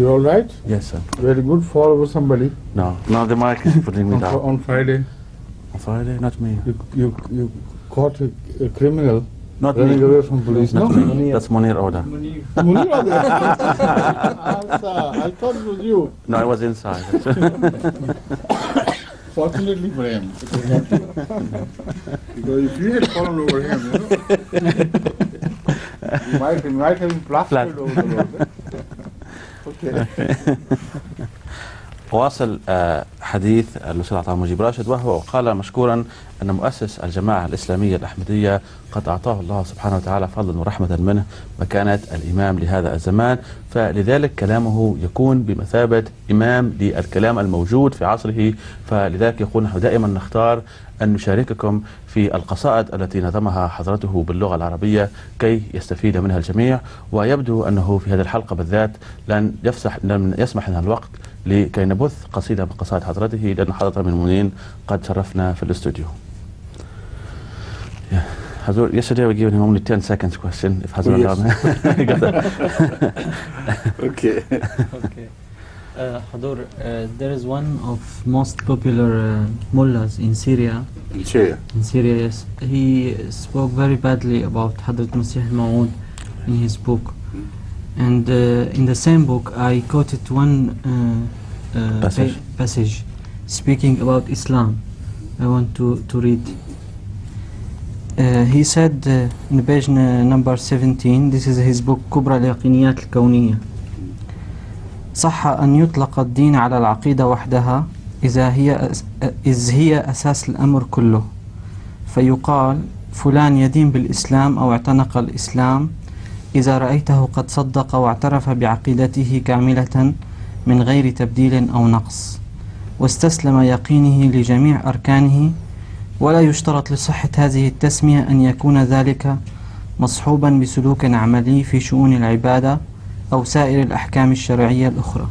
You all right? Yes, sir. Very good. Fall over somebody. No, the mic is putting me down. On Friday, On Friday, not me. you caught a criminal Not running me. away from police. Not No? me. That's Munir Oda. Munir was there. I thought it was you. No, I was inside. Fortunately for him, it was not you. Because if you had fallen over him, you might have been plastered over the road. Okay. واصل حديث الأستاذ عطاء مجيب راشد، وهو قال مشكورا أن مؤسس الجماعة الإسلامية الأحمدية قد أعطاه الله سبحانه وتعالى فضلا ورحمة منه مكانة الإمام لهذا الزمان، فلذلك كلامه يكون بمثابة إمام للكلام الموجود في عصره. فلذلك يقول نحن دائما نختار أن نشارككم في القصائد التي نظمها حضرته باللغة العربية كي يستفيد منها الجميع. ويبدو أنه في هذه الحلقة بالذات لن يسمح لنا الوقت لكي نبث قصيدة من قصائد حضرته، لأن حضرة من المؤمنين قد شرفنا في الاستوديو. Hazur, yesterday we gave him only 10 seconds question. If Hazur allowed me. Okay. Okay. Hadur, there is one of most popular mullahs in Syria. In Syria. In Syria, yes. He spoke very badly about Hadrat Masih al-Mawud in his book. And in the same book, I quoted one passage speaking about Islam. I want to read. He said in page number 17, this is his book كبرى اليقينيات الكونية: صح أن يطلق الدين على العقيدة وحدها إذ هي أساس الأمر كله، فيقال فلان يدين بالإسلام أو اعتنق الإسلام إذا رأيته قد صدق واعترف بعقيدته كاملة من غير تبديل أو نقص، واستسلم يقينه لجميع أركانه، ولا يشترط لصحة هذه التسمية أن يكون ذلك مصحوبا بسلوك عملي في شؤون العبادة أو سائر الأحكام الشرعية الأخرى.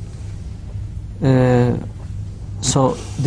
So the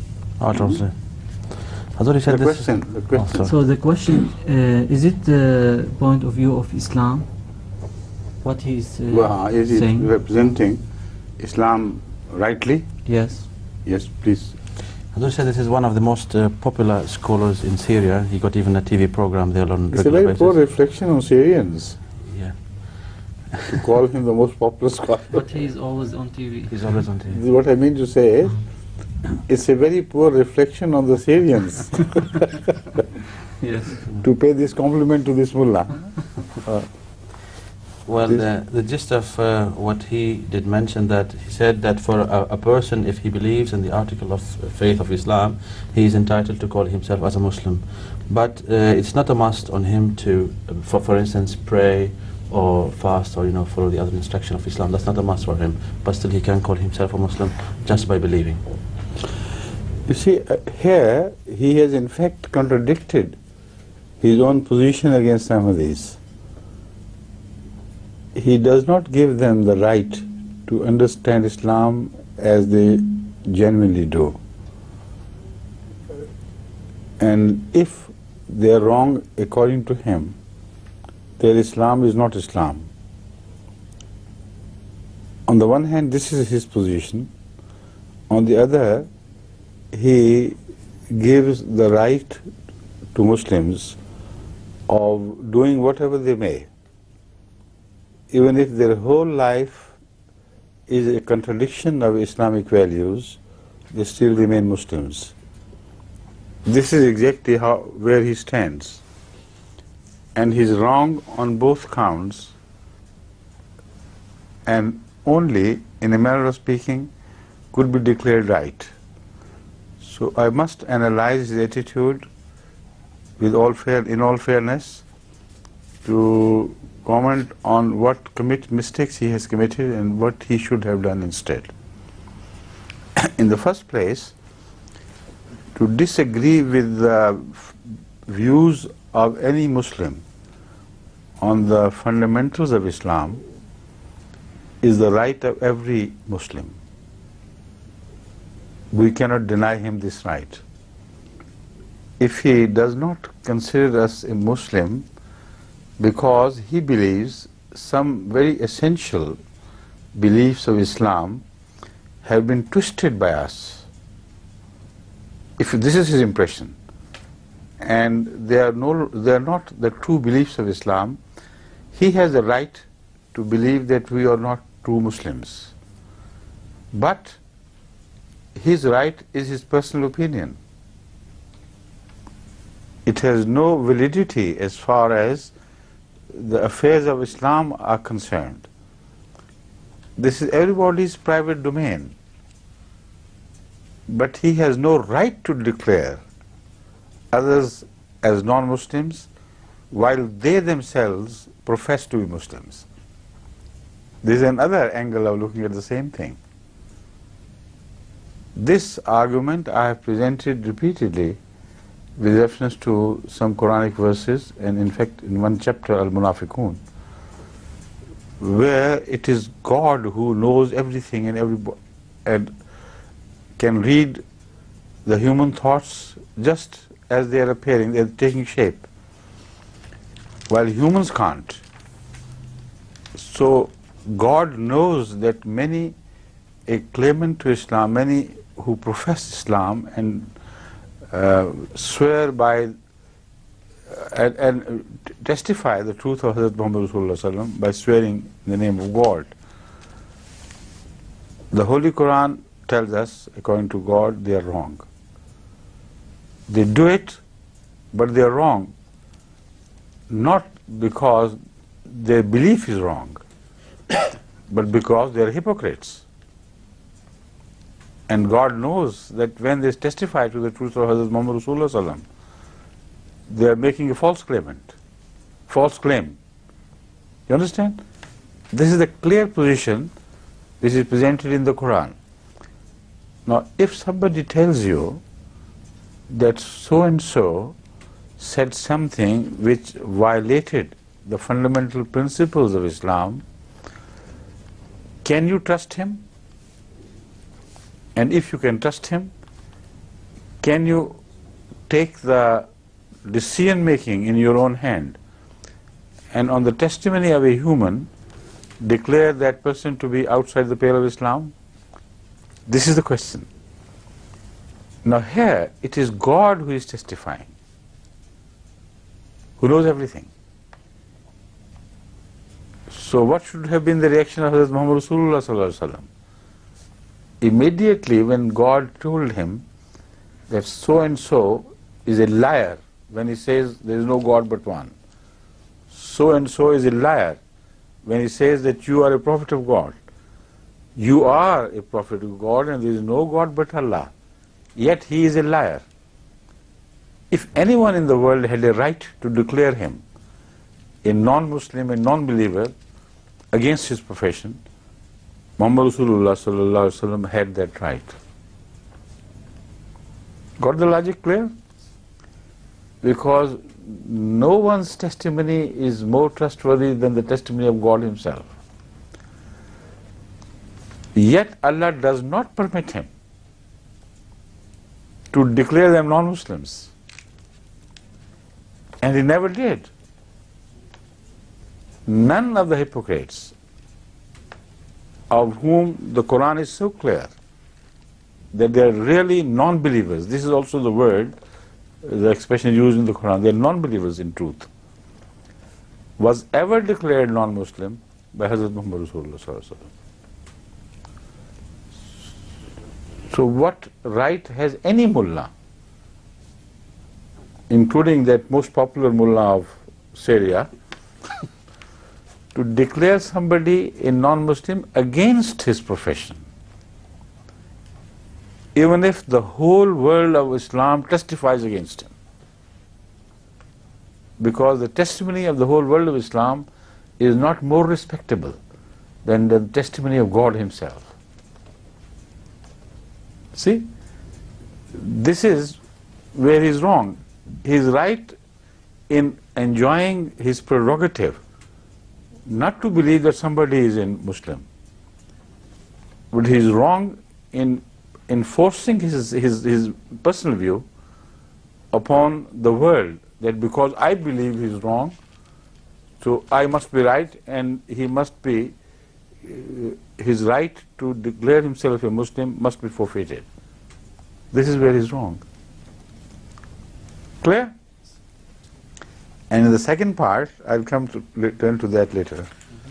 question, is it the point of view of Islam? What he is Is he saying? representing Islam rightly? Yes. Yes, please. Hazur said this is one of the most popular scholars in Syria. He got even a TV program there on It's a regular very poor basis. reflection on Syrians Yeah, to call him the most popular scholar. But he is always on TV. he's always on TV. What I mean to say, it's a very poor reflection on the Syrians Yes. to pay this compliment to this mullah. Well, the gist of what he did mention, that he said that for a person, if he believes in the article of faith of Islam, he is entitled to call himself as a Muslim. But it's not a must on him to, for instance, pray or fast or follow the other instruction of Islam. That's not a must for him. But still, he can call himself a Muslim just by believing. You see, here he has in fact contradicted his own position against Ahmadis. He does not give them the right to understand Islam as they genuinely do. And if they are wrong according to him, their Islam is not Islam. On the one hand, this is his position. On the other, he gives the right to Muslims of doing whatever they may, even if their whole life is a contradiction of Islamic values, they still remain Muslims. This is exactly where he stands. And he's wrong on both counts, and only, in a manner of speaking, could be declared right. So I must analyze his attitude in all fairness to comment on what mistakes he has committed and what he should have done instead. In the first place, to disagree with the views of any Muslim on the fundamentals of Islam is the right of every Muslim. We cannot deny him this right. If he does not consider us a Muslim because he believes some very essential beliefs of Islam have been twisted by us. If this is his impression, and they are not the true beliefs of Islam, he has the right to believe that we are not true Muslims. But his right is his personal opinion. It has no validity as far as the affairs of Islam are concerned. This is everybody's private domain. But he has no right to declare others as non-Muslims while they themselves profess to be Muslims. This is another angle of looking at the same thing. This argument I have presented repeatedly with reference to some Quranic verses, and in fact in one chapter, Al-Munafiqun, where it is God who knows everything and can read the human thoughts just as they are appearing, they are taking shape, while humans can't. So God knows that many a claimant to Islam, many who profess Islam and swear by and testify the truth of Hazrat Muhammad Rasulullah by swearing in the name of God. The Holy Quran tells us, according to God, they are wrong. They do it, but they are wrong, not because their belief is wrong, but because they are hypocrites. And God knows that when they testify to the truth of Hazrat Muhammad Rasulullah, they are making a false claim. You understand? This is a clear position which is presented in the Quran. Now, if somebody tells you that so and so said something which violated the fundamental principles of Islam, can you trust him? And if you can trust him, can you take the decision making in your own hand and on the testimony of a human declare that person to be outside the pale of Islam? This is the question. Now here it is God who is testifying, who knows everything. So what should have been the reaction of Hazrat Muhammad Rasulullah sallallahu alaihi wasallam? Immediately when God told him that so and so is a liar, when he says there is no God but one, so and so is a liar when he says that you are a prophet of God, you are a prophet of God and there is no God but Allah, yet he is a liar. If anyone in the world had a right to declare him a non-Muslim, a non-believer against his profession, Muhammad Rasulullah sallallahu alaihi wasallam had that right. Got the logic clear? Because no one's testimony is more trustworthy than the testimony of God himself. Yet Allah does not permit him to declare them non-Muslims. And he never did. None of the hypocrites of whom the Quran is so clear that they are really non-believers, this is also the word, the expression used in the Quran, they are non-believers in truth, was ever declared non-Muslim by Hazrat Muhammad Rasulullah sallallahu alaihi wasallam. So what right has any mullah, including that most popular mullah of Syria, to declare somebody a non-Muslim against his profession, even if the whole world of Islam testifies against him? Because the testimony of the whole world of Islam is not more respectable than the testimony of God himself. See, this is where he is wrong. He is right in enjoying his prerogative not to believe that somebody is a Muslim, but he is wrong in enforcing his personal view upon the world, that because I believe he is wrong, so I must be right and he must be his right to declare himself a Muslim must be forfeited. This is where he's wrong. Clear? And in the second part, I'll come to turn to that later.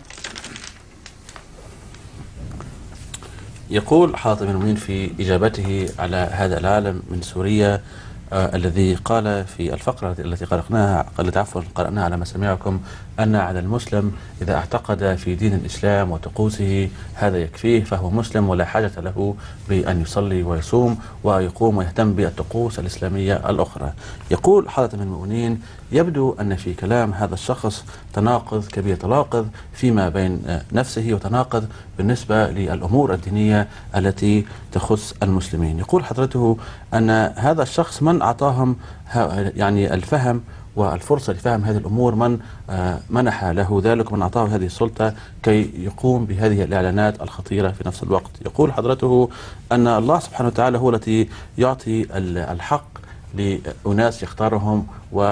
يقول حاطم المؤمنين في إجابته على هذا العالم من سوريا الذي قال في الفقرة التي قرأناها على مسامعكم أن على المسلم إذا اعتقد في دين الإسلام وطقوسه هذا يكفيه، فهو مسلم ولا حاجة له بأن يصلي ويصوم ويقوم ويهتم بالطقوس الإسلامية الأخرى. يقول حاطم المؤمنين: يبدو أن في كلام هذا الشخص تناقض كبير، تناقض فيما بين نفسه وتناقض بالنسبة للأمور الدينية التي تخص المسلمين. يقول حضرته أن هذا الشخص من أعطاهم يعني الفهم والفرصة لفهم هذه الأمور، من منح له ذلك، من أعطاه هذه السلطة كي يقوم بهذه الإعلانات الخطيرة في نفس الوقت. يقول حضرته أن الله سبحانه وتعالى هو الذي يعطي الحق لأناس يختارهم،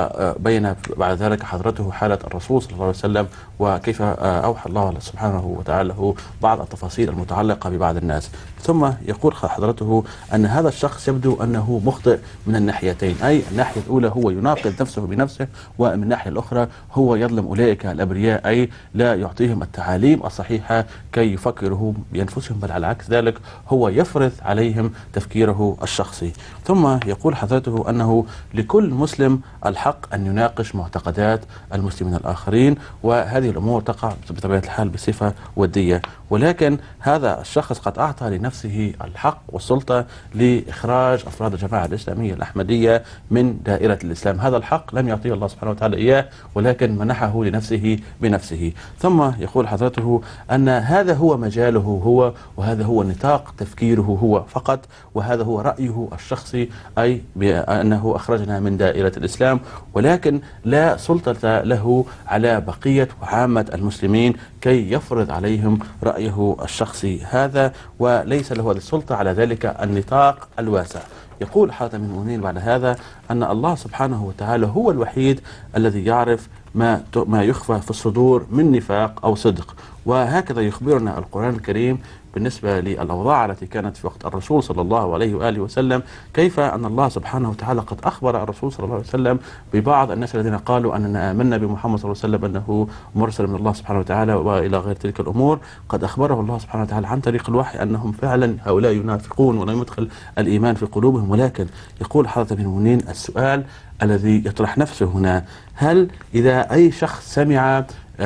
وبين بعد ذلك حضرته حالة الرسول صلى الله عليه وسلم وكيف أوحى الله سبحانه وتعالى له بعض التفاصيل المتعلقة ببعض الناس. ثم يقول حضرته أن هذا الشخص يبدو أنه مخطئ من الناحيتين، أي الناحية الأولى هو يناقض نفسه بنفسه، ومن الناحية الأخرى هو يظلم أولئك الأبرياء، أي لا يعطيهم التعاليم الصحيحة كي يفكروا بأنفسهم، بل على عكس ذلك هو يفرض عليهم تفكيره الشخصي. ثم يقول حضرته أنه لكل مسلم الحق أن يناقش معتقدات المسلمين الآخرين، وهذه الأمور تقع بطبيعة الحال بصفة ودية، ولكن هذا الشخص قد أعطى لنفسه الحق والسلطة لإخراج أفراد الجماعة الإسلامية الأحمدية من دائرة الإسلام. هذا الحق لم يعطيه الله سبحانه وتعالى إياه، ولكن منحه لنفسه بنفسه. ثم يقول حضرته أن هذا هو مجاله هو، وهذا هو نطاق تفكيره هو فقط، وهذا هو رأيه الشخصي، أي بأنه أخرجنا من دائرة الإسلام، ولكن لا سلطة له على بقية وعامة المسلمين كي يفرض عليهم رأيه الشخصي هذا، وليس له هذه السلطة على ذلك النطاق الواسع. يقول حاتم المؤمنين بعد هذا أن الله سبحانه وتعالى هو الوحيد الذي يعرف ما يخفى في الصدور من نفاق أو صدق، وهكذا يخبرنا القرآن الكريم بالنسبة للأوضاع التي كانت في وقت الرسول صلى الله عليه وآله وسلم، كيف أن الله سبحانه وتعالى قد أخبر الرسول صلى الله عليه وسلم ببعض الناس الذين قالوا أننا آمنا بمحمد صلى الله عليه وسلم أنه مرسل من الله سبحانه وتعالى وإلى غير تلك الأمور. قد أخبره الله سبحانه وتعالى عن طريق الوحي أنهم فعلا هؤلاء ينافقون ولم يدخل الإيمان في قلوبهم. ولكن يقول حضرة المؤمنين السؤال الذي يطرح نفسه هنا: هل إذا أي شخص سمع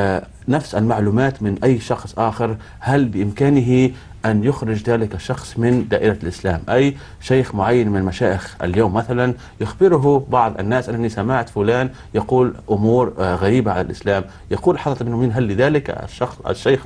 نفس المعلومات من أي شخص آخر، هل بإمكانه أن يخرج ذلك الشخص من دائرة الإسلام؟ أي شيخ معين من المشايخ اليوم مثلا يخبره بعض الناس أنني سمعت فلان يقول أمور غريبة على الإسلام، يقول حضرة المؤمنين هل لذلك الشيخ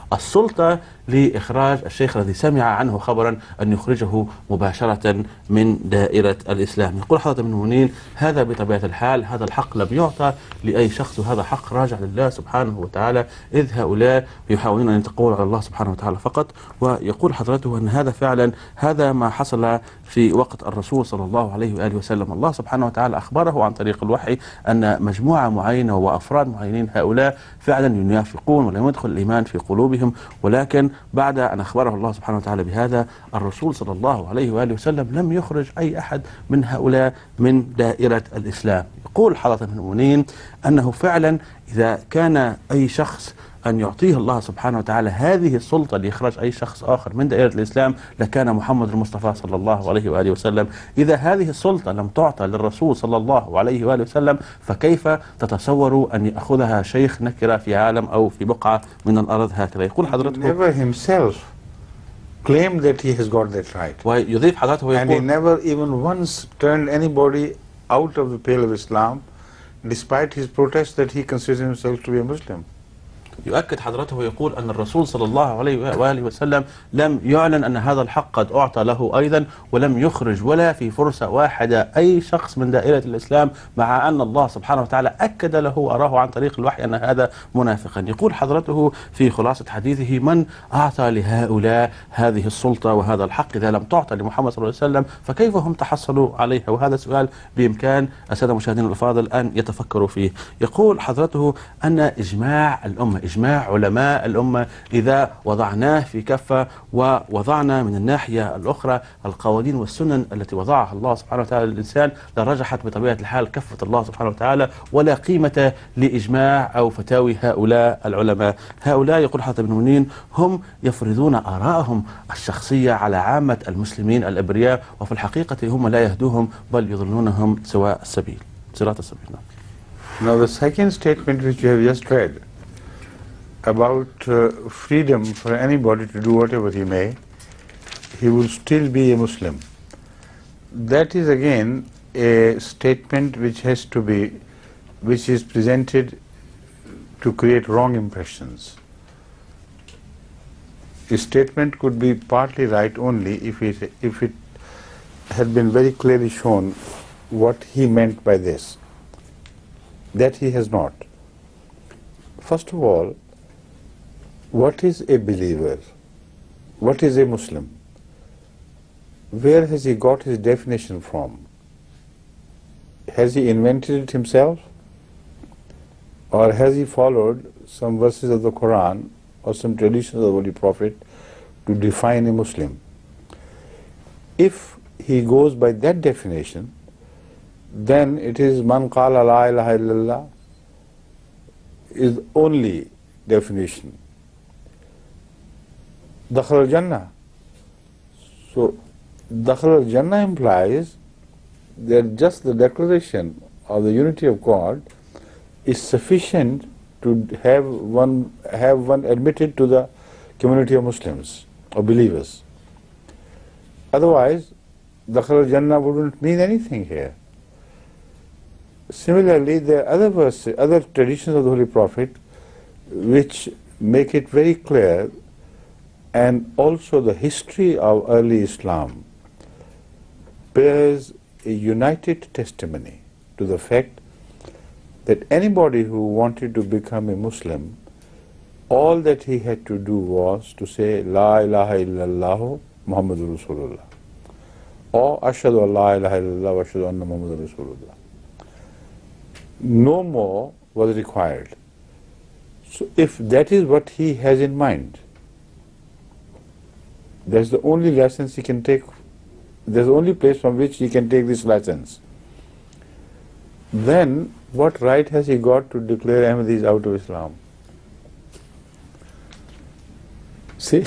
السلطة لإخراج الشيخ الذي سمع عنه خبرا أن يخرجه مباشرة من دائرة الإسلام؟ يقول حضرة المؤمنين هذا بطبيعة الحال هذا الحق لم يعطى لأي شخص، وهذا حق راجع لله سبحانه وتعالى، إذ هؤلاء يحاولون أن يتقولوا على الله سبحانه وتعالى فقط. ويقول حضرته أن هذا فعلا هذا ما حصل في وقت الرسول صلى الله عليه وآله وسلم. الله سبحانه وتعالى أخبره عن طريق الوحي أن مجموعة معينة وأفراد معينين هؤلاء فعلا ينافقون ولم يدخل الإيمان في قلوبهم، ولكن بعد أن أخبره الله سبحانه وتعالى بهذا الرسول صلى الله عليه وآله وسلم لم يخرج أي أحد من هؤلاء من دائرة الإسلام. يقول حضرة المؤمنين أنه فعلا إذا كان أي شخص أن يعطيه الله سبحانه وتعالى هذه السلطة لإخراج أي شخص آخر من دائرة الإسلام لكان محمد المصطفى صلى الله عليه وآله وسلم. إذا هذه السلطة لم تعطى للرسول صلى الله عليه وآله وسلم، فكيف تتصوروا أن يأخذها شيخ نكرة في عالم أو في بقعة من الأرض هكذا؟ يقول حضرته never himself claimed that he has got that right. ويضيف حضرته And he ويقول never even once turned anybody out of the pale of Islam despite his protest that he considers himself to be a Muslim. يؤكد حضرته ويقول أن الرسول صلى الله عليه وآله وسلم لم يعلن أن هذا الحق قد أعطى له أيضا، ولم يخرج ولا في فرصة واحدة أي شخص من دائرة الإسلام، مع أن الله سبحانه وتعالى أكد له وأراه عن طريق الوحي أن هذا منافقا. يقول حضرته في خلاصة حديثه من أعطى لهؤلاء هذه السلطة وهذا الحق إذا لم تعطى لمحمد صلى الله عليه وسلم، فكيف هم تحصلوا عليها؟ وهذا سؤال بإمكان السادة المشاهدين الأفاضل أن يتفكروا فيه. يقول حضرته أن إجماع الأمة إجماع علماء الأمة إذا وضعناه في كفة ووضعنا من الناحية الأخرى القوانين والسنن التي وضعها الله سبحانه وتعالى للإنسان لرجحت بطبيعة الحال كفة الله سبحانه وتعالى ولا قيمة لإجماع أو فتاوي هؤلاء العلماء. هؤلاء يقول حاتم بن منين هم يفرضون آراءهم الشخصية على عامة المسلمين الأبرياء، وفي الحقيقة هم لا يهدوهم بل يضلونهم سواء السبيل، صراط السبيل. Now the second statement which you have just read about freedom for anybody to do whatever he may, he will still be a Muslim. That is again a statement which has to be, which is presented to create wrong impressions. A statement could be partly right only if it had been very clearly shown what he meant by this. That he has not. First of all, what is a believer? What is a Muslim? Where has he got his definition from? Has he invented it himself? Or has he followed some verses of the Quran or some traditions of the Holy Prophet to define a Muslim? If he goes by that definition, then it is man qala la ilaha illallah is only definition. Dakhal al-Jannah. So, Dakhal al-Jannah implies that just the declaration of the unity of God is sufficient to have one admitted to the community of Muslims or believers. Otherwise, Dakhal al-Jannah wouldn't mean anything here. Similarly, there are other verses, other traditions of the Holy Prophet which make it very clear, and also the history of early Islam bears a united testimony to the fact that anybody who wanted to become a Muslim, all that he had to do was to say La ilaha illallah Muhammadur Rasulullah, or Ashhadu an la ilaha illallah wa ashhadu anna Muhammadur Rasulullah. No more was required. So if that is what he has in mind, that's the only license he can take, that's the only place from which he can take this license, then what right has he got to declare Ahmadis out of Islam? See?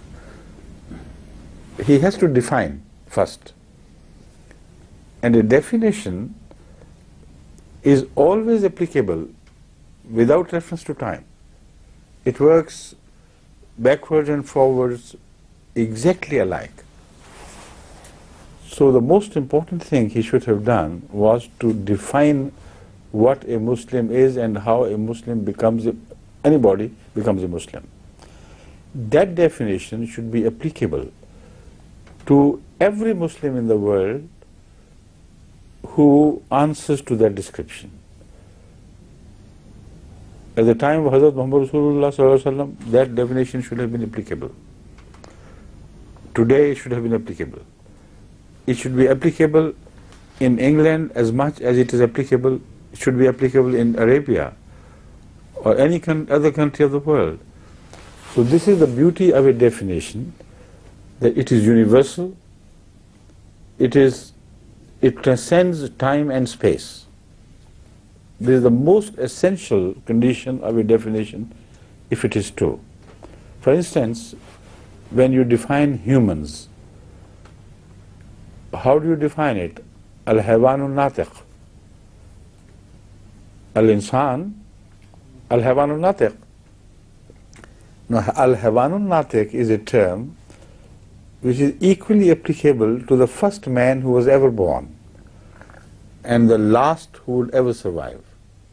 He has to define first. And a definition is always applicable without reference to time. It works backwards and forwards exactly alike. So the most important thing he should have done was to define what a Muslim is and how a Muslim becomes, anybody becomes a Muslim. That definition should be applicable to every Muslim in the world who answers to that description. At the time of Hazrat Muhammad Rasulullah, that definition should have been applicable. Today it should have been applicable. It should be applicable in England as much as it is applicable, it should be applicable in Arabia or any other country of the world. So this is the beauty of a definition, that it is universal, it transcends time and space. This is the most essential condition of a definition if it is true. For instance, when you define humans, how do you define it? Al-Haywanun Natiq. Al-Insan, Al-Haywanun Natiq. Now, Al-Haywanun Natiq is a term which is equally applicable to the first man who was ever born and the last who would ever survive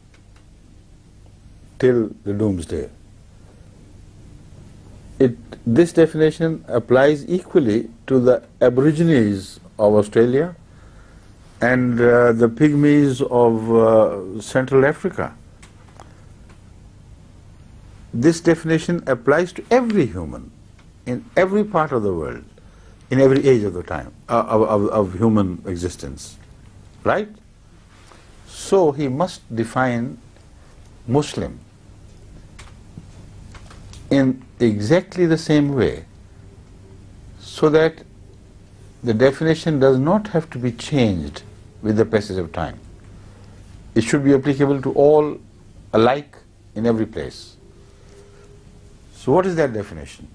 till the doomsday. This definition applies equally to the Aborigines of Australia and the Pygmies of Central Africa. This definition applies to every human in every part of the world, in every age of the time of human existence, right? So he must define Muslim. in exactly the same way, so that the definition does not have to be changed with the passage of time. It should be applicable to all alike in every place. So what is that definition?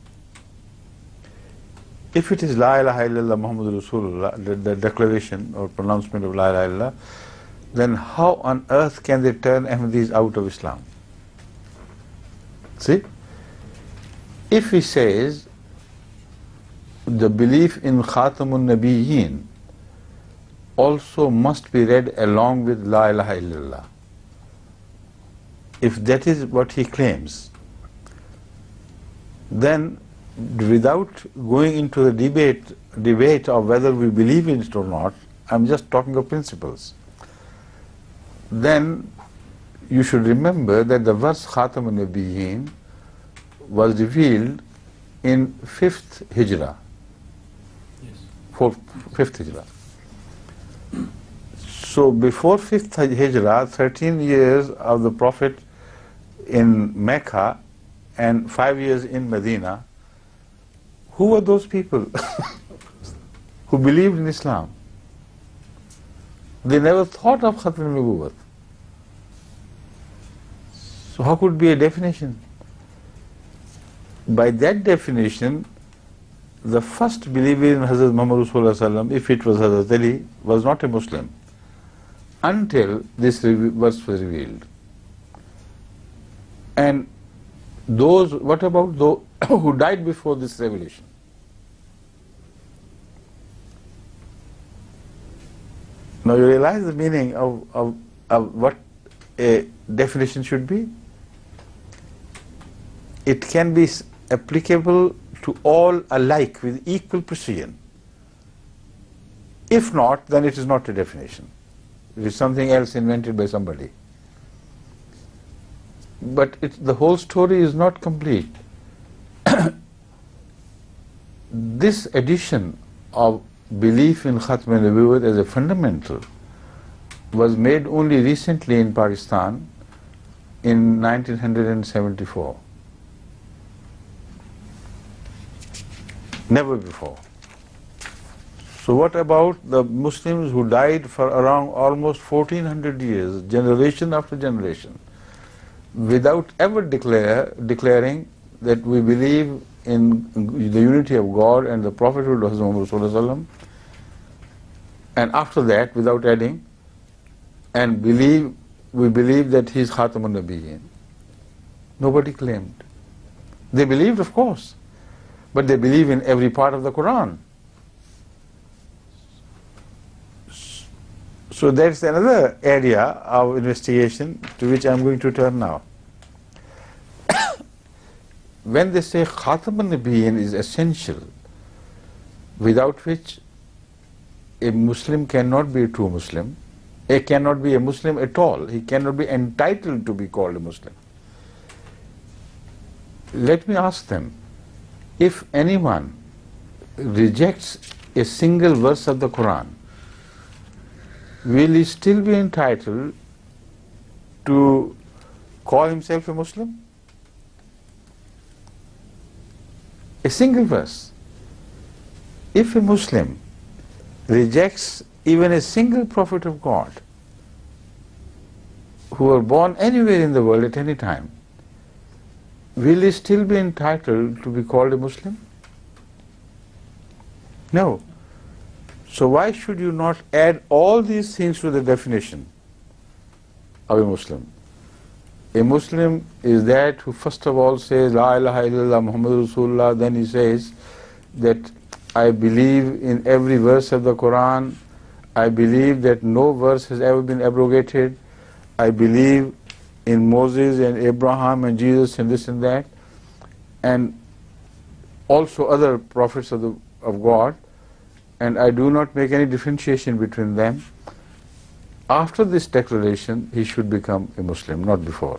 If it is La ilaha illallah Muhammadur Rasulullah, the declaration or pronouncement of La ilaha illallah, then how on earth can they turn Ahmadis out of Islam? See? If he says the belief in Khatamun Nabiyyin also must be read along with La ilaha illallah, if that is what he claims, then without going into the debate of whether we believe in it or not, I'm just talking of principles, then you should remember that the verse Khatamun Nabiyyin was revealed in 5th Hijrah. Yes. 5th Hijrah. So before 5th Hijrah, 13 years of the Prophet in Mecca and 5 years in Medina, who were those people who believed in Islam? They never thought of Khatm al-Nubuwwat. So how could be a definition? By that definition, the first believer in Hazrat Muhammad Rasulullah, if it was Hazrat Ali, was not a Muslim until this verse was revealed. And those, what about those who died before this revelation? Now you realize the meaning of what a definition should be? It can be applicable to all alike with equal precision. If not, then it is not a definition. It is something else invented by somebody. But the whole story is not complete. This addition of belief in Khatm al-Nubuwwat as a fundamental was made only recently in Pakistan in 1974. Never before. So what about the Muslims who died for around almost 1400 years, generation after generation, without ever declaring that we believe in the unity of God and the prophethood of Muhammad Rasulullah, and after that, without adding, and we believe that he is Khatamun Nabiyyin? Nobody claimed. They believed, of course, but they believe in every part of the Quran. So that's another area of investigation to which I'm going to turn now. When they say Khatam al-Nabiyyin is essential, without which a Muslim cannot be a true Muslim, he cannot be a Muslim at all, he cannot be entitled to be called a Muslim. Let me ask them, if anyone rejects a single verse of the Quran, will he still be entitled to call himself a Muslim? A single verse. If a Muslim rejects even a single prophet of God who were born anywhere in the world at any time, will he still be entitled to be called a Muslim? No. So why should you not add all these things to the definition of a Muslim? A Muslim is that who first of all says La ilaha illallah Muhammadur Rasulullah, then he says that I believe in every verse of the Quran, I believe that no verse has ever been abrogated, I believe in Moses and Abraham and Jesus and this and that, and also other prophets of God, and I do not make any differentiation between them. After this declaration, he should become a Muslim, not before.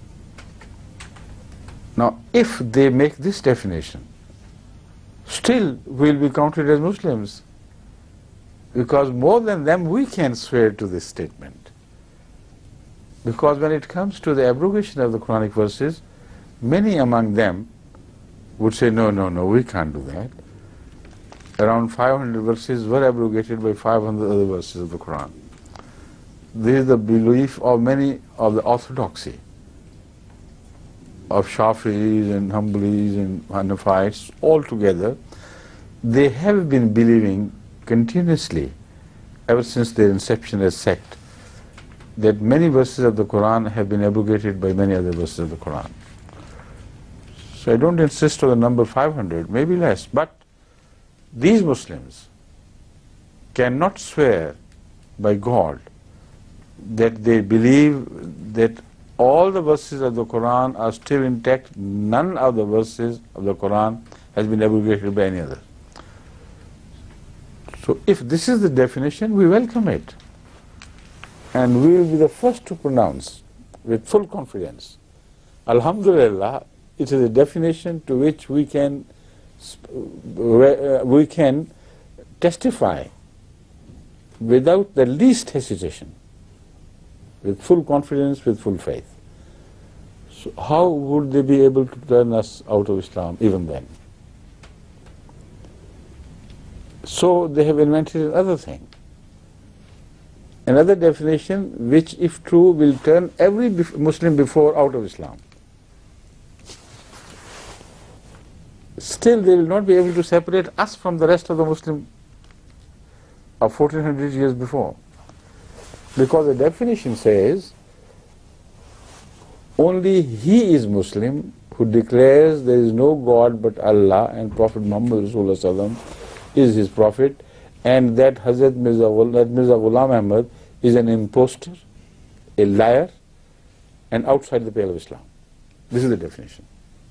Now, if they make this definition, still we will be counted as Muslims, because more than them we can swear to this statement. Because when it comes to the abrogation of the Quranic verses, many among them would say, no, no, no, we can't do that. Around 500 verses were abrogated by 500 other verses of the Quran. This is the belief of many of the orthodoxy, of Shafi'is and Hanbalis and Hanafites all together. They have been believing continuously, ever since their inception as sect, that many verses of the Quran have been abrogated by many other verses of the Quran. So I don't insist on the number 500, maybe less, but these Muslims cannot swear by God that they believe that all the verses of the Quran are still intact, none of the verses of the Quran has been abrogated by any other. So if this is the definition, we welcome it. And we will be the first to pronounce with full confidence. Alhamdulillah, it is a definition to which we can testify without the least hesitation, with full confidence, with full faith. So how would they be able to turn us out of Islam even then? So they have invented another thing, another definition which, if true, will turn every Muslim before out of Islam. Still, they will not be able to separate us from the rest of the Muslim of 1400 years before. Because the definition says, only he is Muslim who declares there is no God but Allah and Prophet Muhammad Rasulullah is his prophet, and that Hazrat Mirza Ghulam Ahmad is an impostor, a liar, and outside the pale of Islam. This is the definition.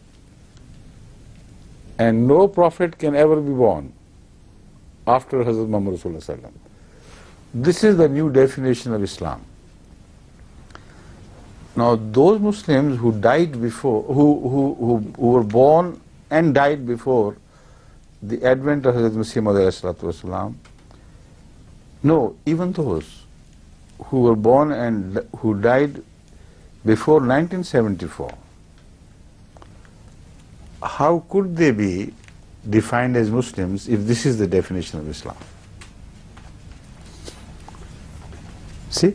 And no prophet can ever be born after Hazrat Muhammad Rasulullah. This is the new definition of Islam. Now, those Muslims who died before, who were born and died before the advent of Hazrat Masih Maud, no, even those who were born and who died before 1974, how could they be defined as Muslims if this is the definition of Islam? See?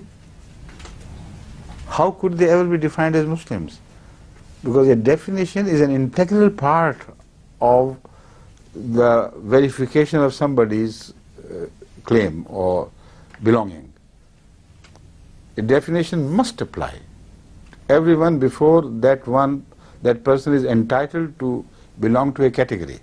How could they ever be defined as Muslims? Because a definition is an integral part of the verification of somebody's claim or belonging. A definition must apply. Everyone before that person is entitled to belong to a category.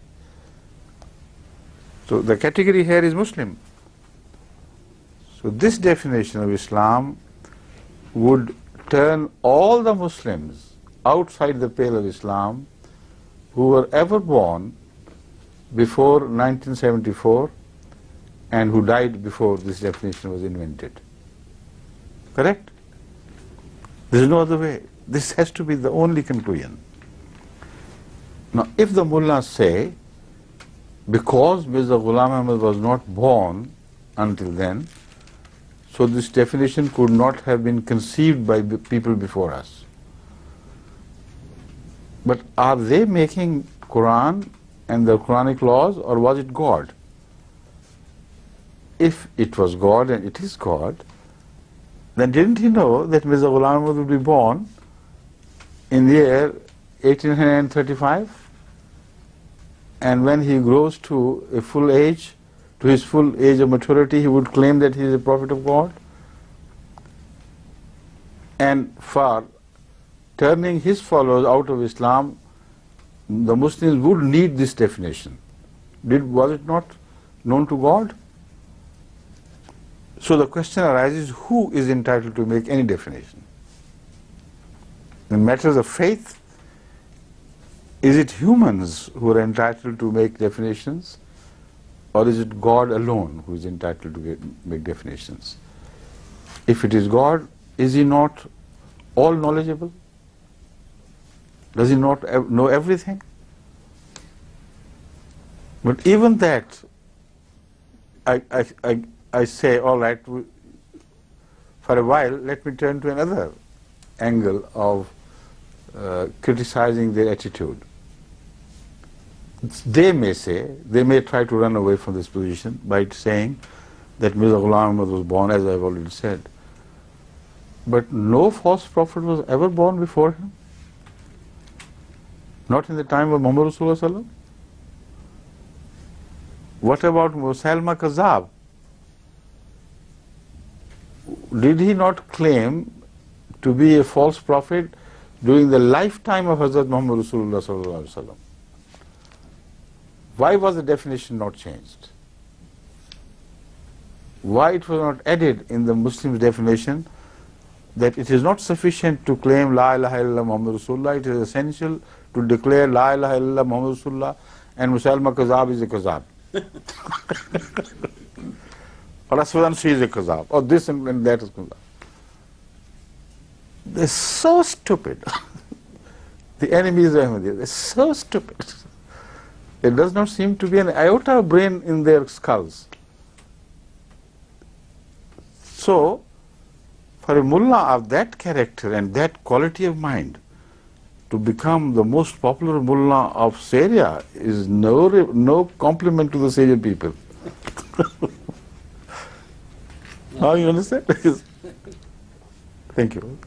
So the category here is Muslim. So this definition of Islam would turn all the Muslims outside the pale of Islam who were ever born before 1974 and who died before this definition was invented. Correct? There is no other way. This has to be the only conclusion. Now, if the mullahs say, because Mirza Ghulam Ahmad was not born until then, so this definition could not have been conceived by people before us. But are they making Quran and the Quranic laws, or was it God? If it was God, and it is God, then didn't he know that Mirza Ghulam Ahmad would be born in the year 1835? And when he grows to a full age, to his full age of maturity, he would claim that he is a prophet of God. And for turning his followers out of Islam, the Muslims would need this definition. Was it not known to God? So the question arises, who is entitled to make any definition? In matters of faith, is it humans who are entitled to make definitions, or is it God alone who is entitled to make definitions? If it is God, is he not all knowledgeable? Does he not know everything? But even that, I say, all right, for a while, let me turn to another angle of criticizing their attitude. they may say, they may try to run away from this position by saying that Mirza Ghulam Ahmad was born, as I've already said. But no false prophet was ever born before him. Not in the time of Muhammad Rasulullah Sallam. What about Musaylima Kazzab? Did he not claim to be a false prophet during the lifetime of Hazrat Muhammad Rasulullah Sallallahu Alaihi Wasallam? Why was the definition not changed? Why it was not added in the Muslim's definition that it is not sufficient to claim La ilaha illallah Muhammad Rasulullah, it is essential to declare La ilaha illallah Muhammad Rasulullah and Musaylima Kazzab is a Kazzab. Or Aswadan she is a Kazzab, or this and that is Kazzab. They're so stupid. The enemies of Ahmadiyya, they're so stupid. There does not seem to be an iota of brain in their skulls. So, for a mullah of that character and that quality of mind to become the most popular mullah of Syria is no compliment to the Syrian people. Now you understand? Thank you.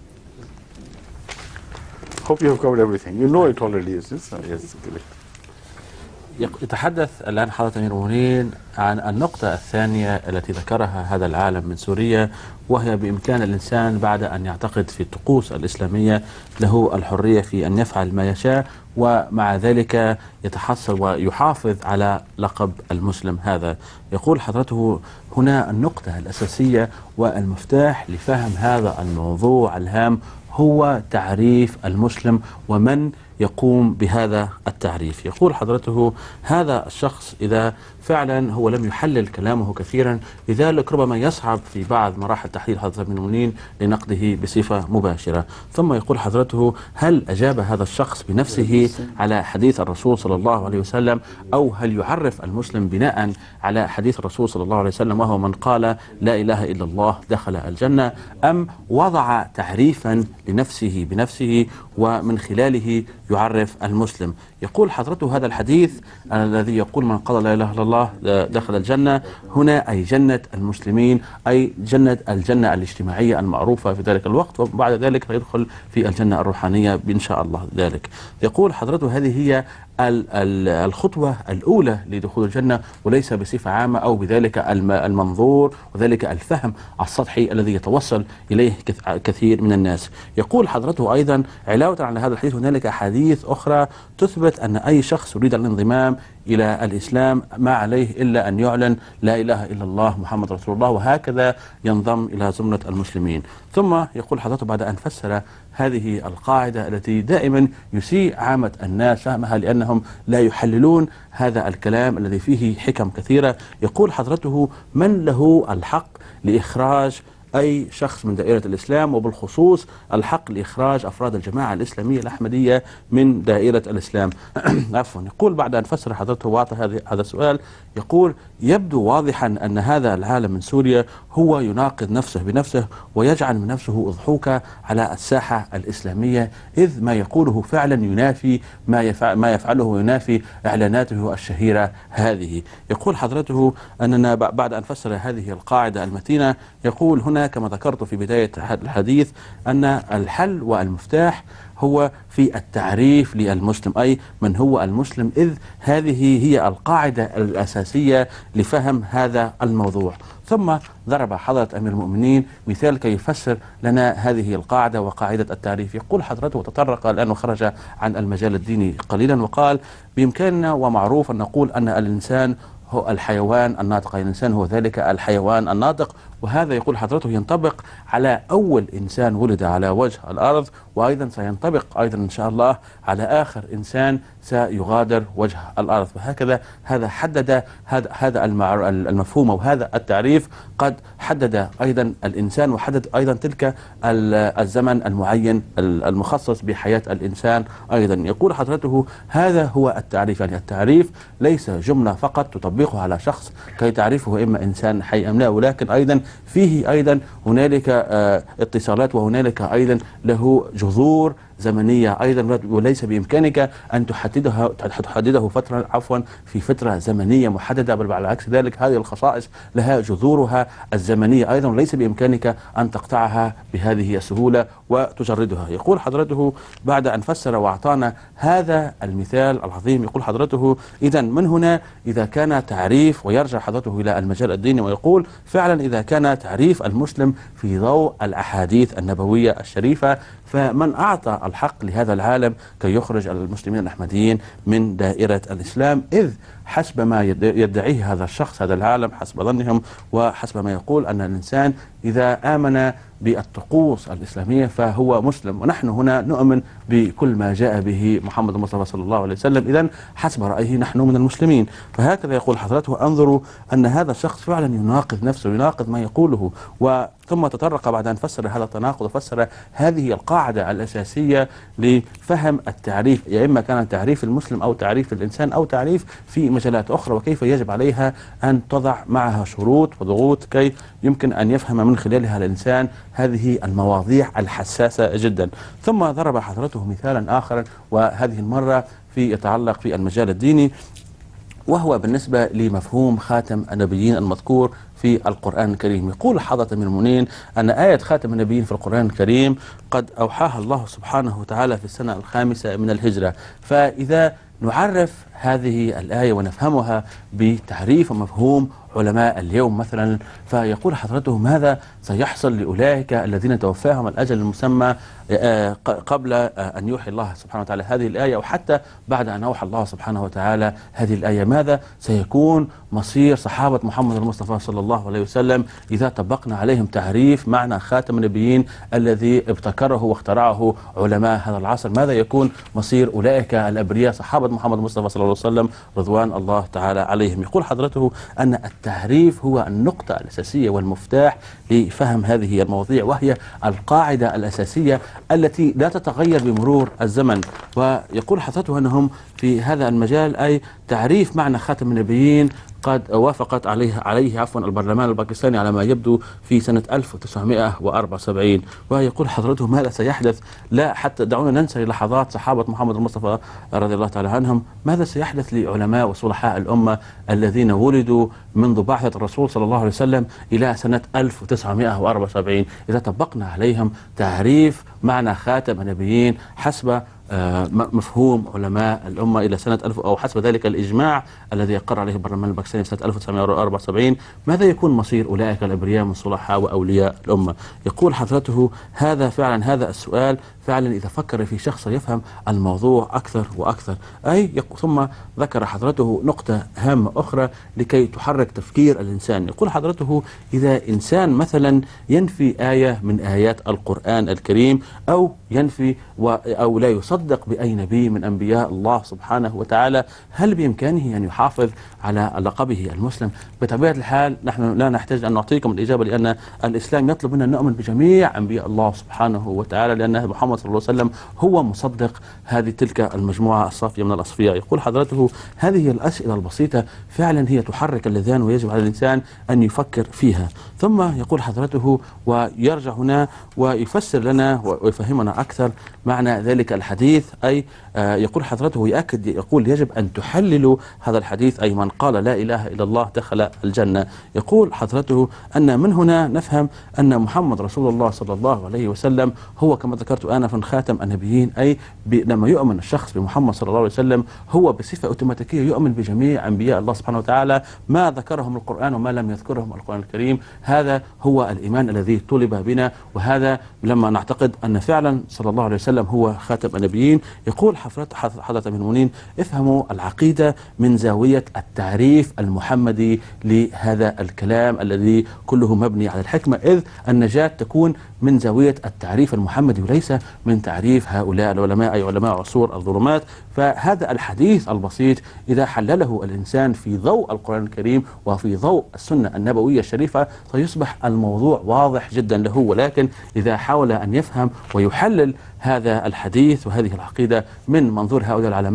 Hope you have covered everything. You know it already, yes? Yes. يتحدث الآن حضرة أمير المؤمنين عن النقطة الثانية التي ذكرها هذا العالم من سوريا، وهي بإمكان الإنسان بعد أن يعتقد في الطقوس الإسلامية له الحرية في أن يفعل ما يشاء، ومع ذلك يتحصل ويحافظ على لقب المسلم هذا. يقول حضرته هنا النقطة الأساسية والمفتاح لفهم هذا الموضوع الهام هو تعريف المسلم ومن يقوم بهذا التعريف. يقول حضرته هذا الشخص إذا فعلا هو لم يحلل كلامه كثيرا، لذلك ربما يصعب في بعض مراحل تحليل حضرة ابن المؤمنين لنقده بصفة مباشرة. ثم يقول حضرته هل أجاب هذا الشخص بنفسه على حديث الرسول صلى الله عليه وسلم، أو هل يعرف المسلم بناء على حديث الرسول صلى الله عليه وسلم وهو من قال لا إله إلا الله دخل الجنة، أم وضع تعريفا لنفسه بنفسه ومن خلاله يعرف المسلم؟ يقول حضرته هذا الحديث الذي يقول من قال لا إله إلا الله دخل الجنة، هنا أي جنة المسلمين، أي الجنة الاجتماعية المعروفة في ذلك الوقت، وبعد ذلك يدخل في الجنة الروحانية إن شاء الله ذلك. يقول حضرته هذه هي الخطوة الأولى لدخول الجنة، وليس بصفة عامة أو بذلك المنظور وذلك الفهم السطحي الذي يتوصل إليه كثير من الناس. يقول حضرته أيضا علاوة على هذا الحديث هنالك أحاديث أخرى تثبت أن أي شخص يريد الانضمام إلى الإسلام ما عليه إلا أن يعلن لا إله إلا الله محمد رسول الله، وهكذا ينضم إلى زمرة المسلمين. ثم يقول حضرته بعد أن فسر هذه القاعدة التي دائما يسيء عامة الناس فهمها لأنهم لا يحللون هذا الكلام الذي فيه حكم كثيرة، يقول حضرته من له الحق لإخراج أي شخص من دائرة الإسلام، وبالخصوص الحق لإخراج أفراد الجماعة الإسلامية الأحمدية من دائرة الإسلام. عفوا. يقول بعد أن فسر حضرته وأعطى هذا السؤال، يقول يبدو واضحا أن هذا العالم من سوريا هو يناقض نفسه بنفسه ويجعل من نفسه أضحوكة على الساحة الإسلامية، إذ ما يقوله فعلا ينافي ما يفعله وينافي إعلاناته الشهيرة هذه. يقول حضرته أننا بعد أن فسر هذه القاعدة المتينة يقول هنا كما ذكرت في بداية الحديث أن الحل والمفتاح هو في التعريف للمسلم، أي من هو المسلم، إذ هذه هي القاعدة الأساسية لفهم هذا الموضوع. ثم ضرب حضرة أمير المؤمنين مثال كي يفسر لنا هذه القاعدة وقاعدة التعريف. يقول حضرته وتطرق الآن وخرج عن المجال الديني قليلا وقال بإمكاننا ومعروف أن نقول أن الإنسان هو الحيوان الناطق، الإنسان هو ذلك الحيوان الناطق، وهذا يقول حضرته ينطبق على أول إنسان ولد على وجه الأرض، وأيضا سينطبق أيضا إن شاء الله على آخر إنسان سيغادر وجه الأرض. وهكذا هذا حدد هذا المفهوم وهذا التعريف قد حدد أيضا الإنسان وحدد أيضا تلك الزمن المعين المخصص بحياة الإنسان أيضا. يقول حضرته هذا هو التعريف، يعني التعريف ليس جملة فقط تطبقها على شخص كي تعرفه إما إنسان حي أم لا، ولكن أيضا فيه أيضا هنالك اتصالات وهنالك أيضا له جذور زمنية أيضا، وليس بإمكانك أن تحدده فترة في فترة زمنية محددة، بل على عكس ذلك هذه الخصائص لها جذورها الزمنية أيضا، وليس بإمكانك أن تقطعها بهذه السهولة وتجردها. يقول حضرته بعد أن فسر وأعطانا هذا المثال العظيم، يقول حضرته إذا من هنا إذا كان تعريف، ويرجع حضرته إلى المجال الديني ويقول فعلا إذا كان تعريف المسلم في ضوء الأحاديث النبوية الشريفة، فمن أعطى الحق لهذا العالم كي يخرج المسلمين الأحمديين من دائرة الإسلام، إذ حسب ما يدعيه هذا الشخص هذا العالم حسب ظنهم وحسب ما يقول أن الإنسان إذا آمن بالطقوس الإسلامية فهو مسلم، ونحن هنا نؤمن بكل ما جاء به محمد المصطفى صلى الله عليه وسلم، إذن حسب رأيه نحن من المسلمين. فهكذا يقول حضرته انظروا أن هذا الشخص فعلا يناقض نفسه، يناقض ما يقوله. ثم تطرق بعد أن فسر هذا التناقض وفسر هذه القاعدة الأساسية لفهم التعريف، يا إما كان تعريف المسلم أو تعريف الإنسان أو تعريف في مجالات أخرى، وكيف يجب عليها أن تضع معها شروط وضغوط كي يمكن أن يفهم من خلالها الإنسان هذه المواضيع الحساسة جدا. ثم ضرب حضرته مثالا آخر، وهذه المرة يتعلق في المجال الديني، وهو بالنسبة لمفهوم خاتم النبيين المذكور في القرآن الكريم. يقول حضرة أمير المؤمنين أن آية خاتم النبيين في القرآن الكريم قد أوحاها الله سبحانه وتعالى في السنة 5 من الهجرة. فإذا نعرف هذه الآية ونفهمها بتعريف ومفهوم علماء اليوم مثلا، فيقول حضرته ماذا سيحصل لأولئك الذين توفاهم الأجل المسمى قبل أن يوحي الله سبحانه وتعالى هذه الآية، أو حتى بعد أن أوحى الله سبحانه وتعالى هذه الآية، ماذا سيكون مصير صحابة محمد المصطفى صلى الله عليه وسلم إذا طبقنا عليهم تعريف معنى خاتم النبيين الذي ابتكره واخترعه علماء هذا العصر؟ ماذا يكون مصير أولئك الأبرياء صحابة محمد المصطفى صلى الله عليه وسلم رضوان الله تعالى عليهم؟ يقول حضرته أن التعريف هو النقطة الأساسية والمفتاح لفهم هذه المواضيع، وهي القاعدة الأساسية التي لا تتغير بمرور الزمن. ويقول حضرته أنهم في هذا المجال أي تعريف معنى خاتم النبيين قد وافقت عليه البرلمان الباكستاني على ما يبدو في سنة 1974. ويقول حضرته ماذا سيحدث؟ لا حتى دعونا ننسى لحظات صحابة محمد المصطفى رضي الله تعالى عنهم، ماذا سيحدث لعلماء وصلحاء الأمة الذين ولدوا منذ بعثة الرسول صلى الله عليه وسلم إلى سنة 1974 إذا طبقنا عليهم تعريف معنى خاتم النبيين حسب مفهوم علماء الأمة إلى سنة 1000 أو حسب ذلك الإجماع الذي أقر عليه البرلمان الباكستاني سنة 1974؟ ماذا يكون مصير أولئك الأبرياء من صلحاء وأولياء الأمة؟ يقول حضرته هذا فعلا هذا السؤال فعلا إذا فكر في شخص يفهم الموضوع أكثر وأكثر. ثم ذكر حضرته نقطة هامة أخرى لكي تحرك تفكير الإنسان. يقول حضرته إذا إنسان مثلا ينفي آية من آيات القرآن الكريم أو ينفي أو لا يصدق بأي نبي من أنبياء الله سبحانه وتعالى، هل بإمكانه أن يحافظ على لقبه المسلم؟ بطبيعة الحال نحن لا نحتاج أن نعطيكم الإجابة، لأن الإسلام يطلب منا أن نؤمن بجميع أنبياء الله سبحانه وتعالى، لأن محمد صلى الله عليه وسلم هو مصدق تلك المجموعة الصافية من الأصفياء. يقول حضرته هذه الأسئلة البسيطة فعلا هي تحرك اللذان ويجب على الإنسان أن يفكر فيها. ثم يقول حضرته ويرجع هنا ويفسر لنا ويفهمنا أكثر معنى ذلك الحديث، أي يقول حضرته يقول يجب أن تحللوا هذا الحديث، أي من قال لا إله إلا الله دخل الجنة. يقول حضرته أن من هنا نفهم أن محمد رسول الله صلى الله عليه وسلم هو كما ذكرت آنفا خاتم النبيين، أي لما يؤمن الشخص بمحمد صلى الله عليه وسلم هو بصفة أوتوماتيكية يؤمن بجميع أنبياء الله سبحانه وتعالى، ما ذكرهم القرآن وما لم يذكرهم القرآن الكريم. هذا هو الإيمان الذي طلب بنا، وهذا لما نعتقد أن فعلا صلى الله عليه وسلم هو خاتم النبيين. يقول حضرة أمير المؤمنين افهموا العقيدة من زاوية التعريف المحمدي لهذا الكلام الذي كله مبني على الحكمة، إذ النجاة تكون من زاوية التعريف المحمدي وليس من تعريف هؤلاء العلماء أي علماء عصور الظلمات. فهذا الحديث البسيط إذا حلله الإنسان في ضوء القرآن الكريم وفي ضوء السنة النبوية الشريفة سيصبح الموضوع واضح جدا له، ولكن إذا حاول أن يفهم ويحلل هذا الحديث وهذه العقيدة من منظور هؤلاء العلماء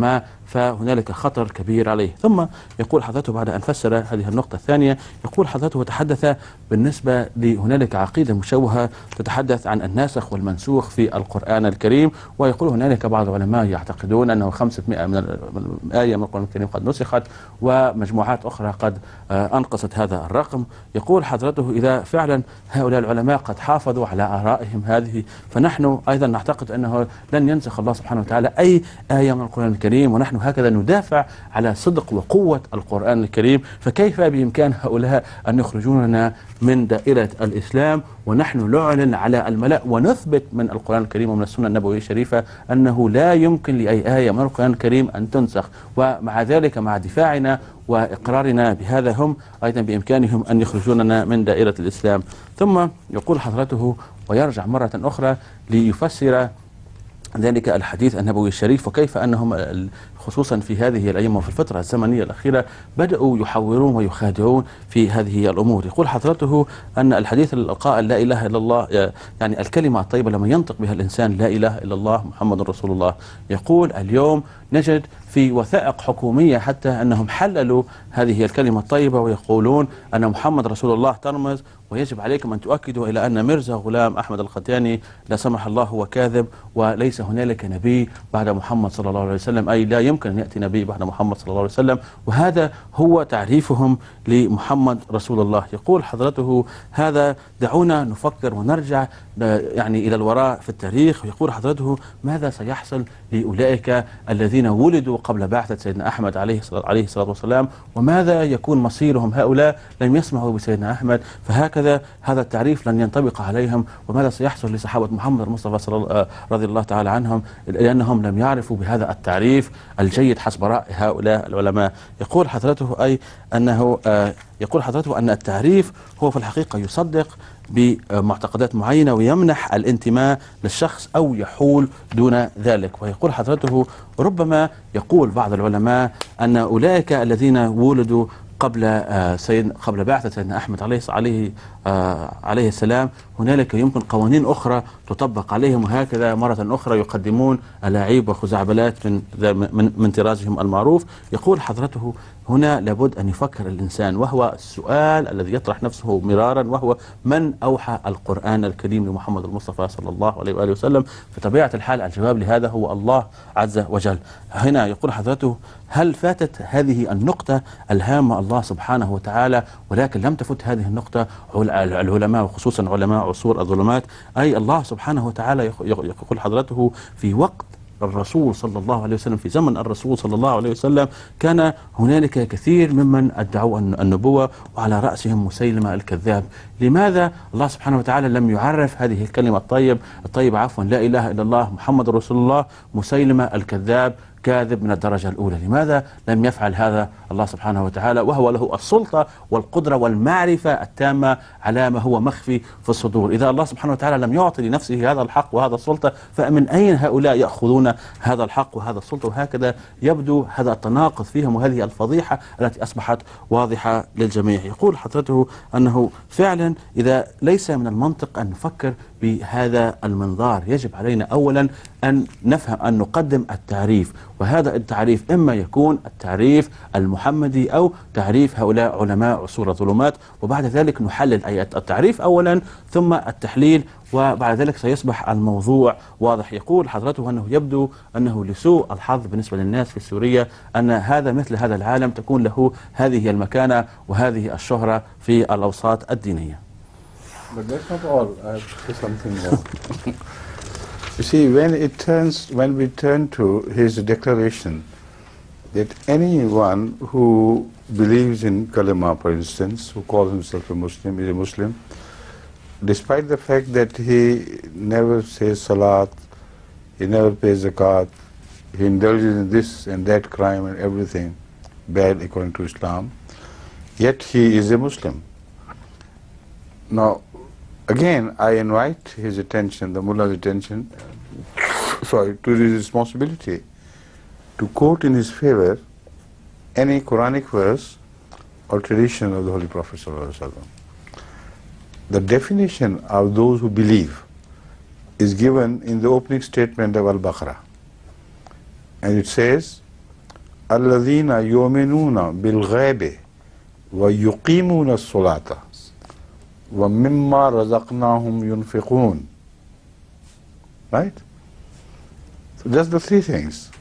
فهنالك خطر كبير عليه. ثم يقول حضرته بعد أن فسر هذه النقطة الثانية، يقول حضرته وتحدث بالنسبة لهنالك عقيدة مشوهة تتحدث عن الناسخ والمنسوخ في القرآن الكريم، ويقول هنالك بعض العلماء يعتقدون أنه 500 من آية من القرآن الكريم قد نسخت، ومجموعات أخرى قد أنقصت هذا الرقم. يقول حضرته إذا فعلا هؤلاء العلماء قد حافظوا على آرائهم هذه، فنحن أيضا نعتقد أنه لن ينسخ الله سبحانه وتعالى أي آية من القرآن الكريم، ونحن هكذا ندافع على صدق وقوة القرآن الكريم، فكيف بإمكان هؤلاء أن يخرجوننا من دائرة الإسلام ونحن نعلن على الملأ ونثبت من القرآن الكريم ومن السنة النبوية الشريفة أنه لا يمكن لأي آية من القرآن الكريم أن تنسخ، ومع ذلك مع دفاعنا وإقرارنا بهذا هم أيضا بإمكانهم أن يخرجوننا من دائرة الإسلام. ثم يقول حضرته ويرجع مرة أخرى ليفسر ذلك الحديث النبوي الشريف، وكيف أنهم خصوصا في هذه الأيام وفي الفترة الزمنية الأخيرة بدأوا يحورون ويخادعون في هذه الأمور. يقول حضرته أن الحديث القائل لا إله إلا الله، يعني الكلمة الطيبة لما ينطق بها الإنسان لا إله إلا الله محمد رسول الله، يقول اليوم نجد في وثائق حكومية حتى أنهم حللوا هذه الكلمة الطيبة ويقولون أن محمد رسول الله ترمز، ويجب عليكم أن تؤكدوا إلى أن ميرزا غلام أحمد القدياني لا سمح الله هو كاذب، وليس هنالك نبي بعد محمد صلى الله عليه وسلم، أي لا يمكن أن يأتي نبي بعد محمد صلى الله عليه وسلم، وهذا هو تعريفهم لمحمد رسول الله. يقول حضرته هذا دعونا نفكر ونرجع يعني إلى الوراء في التاريخ، ويقول حضرته ماذا سيحصل لأولئك الذين ولدوا قبل بعثة سيدنا أحمد عليه الصلاة والسلام، وماذا يكون مصيرهم؟ هؤلاء لم يسمعوا بسيدنا أحمد، فهكذا هذا التعريف لن ينطبق عليهم، وماذا سيحصل لصحابة محمد المصطفى رضي الله تعالى عنهم لأنهم لم يعرفوا بهذا التعريف الجيد حسب رأي هؤلاء العلماء. يقول حضرته أي أنه يقول حضرته أن التعريف هو في الحقيقة يصدق بمعتقدات معينة ويمنح الانتماء للشخص أو يحول دون ذلك. ويقول حضرته ربما يقول بعض العلماء أن أولئك الذين ولدوا قبل بعثة سيدنا أحمد عليه السلام هنالك يمكن قوانين أخرى تطبق عليهم، وهكذا مرة أخرى يقدمون ألاعيب وخزعبلات من طرازهم المعروف. يقول حضرته هنا لابد أن يفكر الإنسان، وهو السؤال الذي يطرح نفسه مرارا، وهو من أوحى القرآن الكريم لمحمد المصطفى صلى الله عليه وآله وسلم؟ بطبيعة الحال الجواب لهذا هو الله عز وجل. هنا يقول حضرته هل فاتت هذه النقطة الهامة الله سبحانه وتعالى، ولكن لم تفت هذه النقطة العلماء وخصوصا علماء عصور الظلمات، أي الله سبحانه وتعالى يقول حضرته في وقت الرسول صلى الله عليه وسلم، في زمن الرسول صلى الله عليه وسلم كان هنالك كثير ممن ادعوا النبوة وعلى رأسهم مسيلمة الكذاب. لماذا الله سبحانه وتعالى لم يعرف هذه الكلمة الطيبة لا إله إلا الله محمد رسول الله مسيلمة الكذاب كاذب من الدرجة الأولى؟ لماذا لم يفعل هذا الله سبحانه وتعالى وهو له السلطة والقدرة والمعرفة التامة على ما هو مخفي في الصدور؟ إذا الله سبحانه وتعالى لم يعطي لنفسه هذا الحق وهذا السلطة، فمن أين هؤلاء يأخذون هذا الحق وهذا السلطة؟ وهكذا يبدو هذا التناقض فيهم وهذه الفضيحة التي أصبحت واضحة للجميع. يقول حضرته أنه فعلا إذا ليس من المنطق أن نفكر بهذا المنظار، يجب علينا أولا أن نفهم أن نقدم التعريف، وهذا التعريف إما يكون التعريف المحمدي أو تعريف هؤلاء علماء عصور الظلمات، وبعد ذلك نحلل آيات التعريف أولا ثم التحليل، وبعد ذلك سيصبح الموضوع واضح. يقول حضرته أنه يبدو أنه لسوء الحظ بالنسبة للناس في سوريا أن مثل هذا العالم تكون له هذه المكانة وهذه الشهرة في الأوساط الدينية. But that's not all. I have to say something more. You see, when we turn to his declaration that anyone who believes in kalima, for instance, who calls himself a Muslim, is a Muslim, despite the fact that he never says salat, he never pays zakat, he indulges in this and that crime and everything bad according to Islam, yet he is a Muslim. Now, again, I invite his attention, the mullah's attention, to his responsibility to quote in his favor any Quranic verse or tradition of the Holy Prophet ﷺ. The definition of those who believe is given in the opening statement of Al-Baqarah. And it says, الَّذِينَ يُؤْمِنُونَ بِالْغَيْبِ وَيُقِيمُونَ الصَّلَاةَ وَمِمَّا رَزَقْنَاهُمْ يُنْفِقُونَ. Right? So just the three things.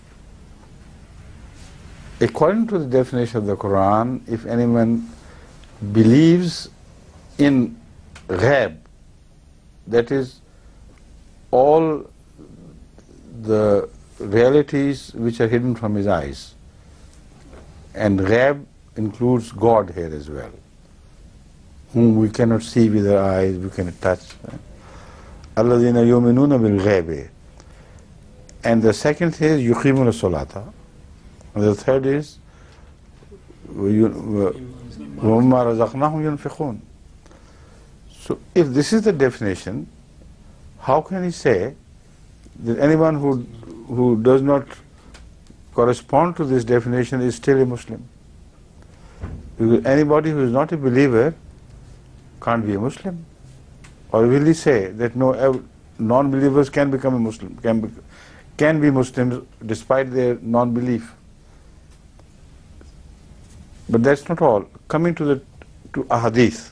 According to the definition of the Quran, if anyone believes in ghaib, that is all the realities which are hidden from his eyes, and ghaib includes God here as well, whom we cannot see with our eyes, we cannot touch. الَّذِينَ يُؤْمِنُونَ بِالْغَيْبِ. And the second is يُقِيمُونَ الصَّلَاةَ. And the third is وَمِمَّا رَزَقْنَاهُمْ يُنْفِقُونَ. So if this is the definition, how can he say that anyone who does not correspond to this definition is still a Muslim? Because anybody who is not a believer can't be a Muslim. Or will he say that no, non-believers can become a Muslim, can be Muslims despite their non-belief? But that's not all. Coming to ahadith,